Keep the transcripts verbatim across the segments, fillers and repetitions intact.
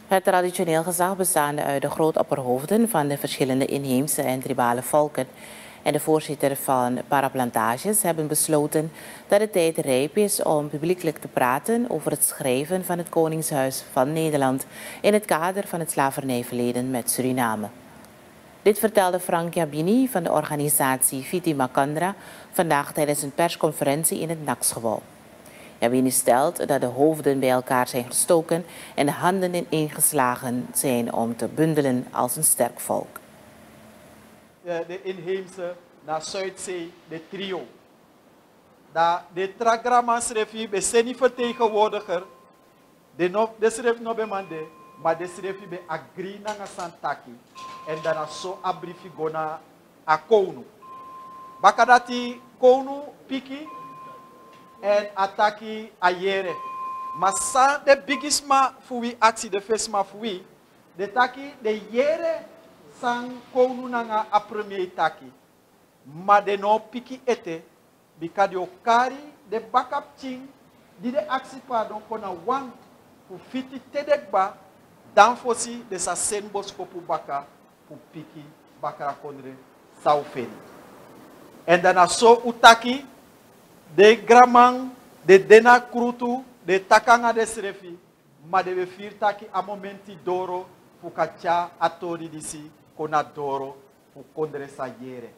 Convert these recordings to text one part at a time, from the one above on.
Het traditioneel gezag bestaande uit de grootopperhoofden van de verschillende inheemse en tribale volken en de voorzitter van Paraplantages hebben besloten dat het tijd rijp is om publiekelijk te praten over het schrijven van het Koningshuis van Nederland in het kader van het slavernijverleden met Suriname. Dit vertelde Frank Jabini van de organisatie Fiti Makandra vandaag tijdens een persconferentie in het N A C-gebouw. Jabini stelt dat de hoofden bij elkaar zijn gestoken en de handen ineengeslagen zijn om te bundelen als een sterk volk. De, de inheemse naar Zuidzee, de trio. Da, de tragrama schreef bij zijn vertegenwoordiger, de, no, de schreef no bemande, maar de schreef bij agri na santaki. En daarna zo abrifi gona a konu. Bakadati konu piki en ataki ayere. Maar sa de bigisma fui actie de fesma fui, de taki de yere sang konu nanga a premier taki. Maar de no piki ete, bika de okari de bakap ching, di de actie pardon kona wang, fu fiti tedekba, dan fosi de sa senbos kopu baka, fu piki bakara kondre saufeni. En daarna so utaki, de gramang, de dena krutu, de takanga de srefi, maar de vier taki a momenti doro, fu kacha atori disi, kona doro, fu kondre sa yere.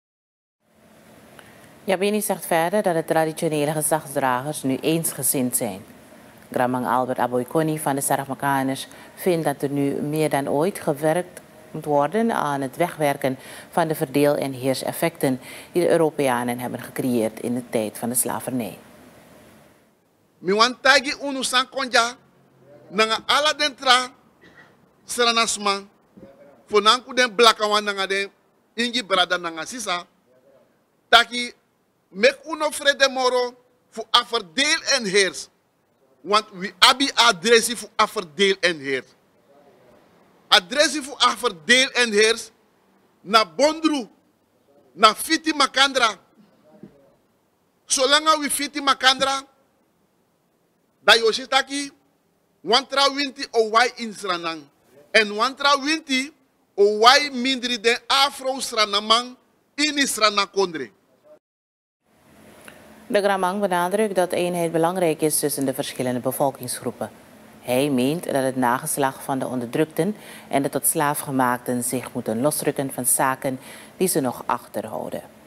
Jabini zegt verder dat de traditionele gezagsdragers nu eensgezind zijn. Gramang Albert Aboykoni van de Sarawakaners vindt dat er nu meer dan ooit gewerkt moet worden aan het wegwerken van de verdeel- en heerseffecten die de Europeanen hebben gecreëerd in de tijd van de slavernij. Mi wan tagi unu san konja nanga ala dentra seranasman fonanku den blakawan nanga den ingi brada nanga sisa taki mek uno frede moro fu aferdeel en heers want we abi adressie fu aferdeel en heers adressie fu aferdeel en heers na bondru na Fiti Makandra zolang we Fiti Makandra da yoshi taki wantra winti o wai in sranang en wantra winti o wai mindri den afro sranamang in sranakondre. De Gramang benadrukt dat eenheid belangrijk is tussen de verschillende bevolkingsgroepen. Hij meent dat het nageslag van de onderdrukten en de tot slaafgemaakten zich moeten losrukken van zaken die ze nog achterhouden.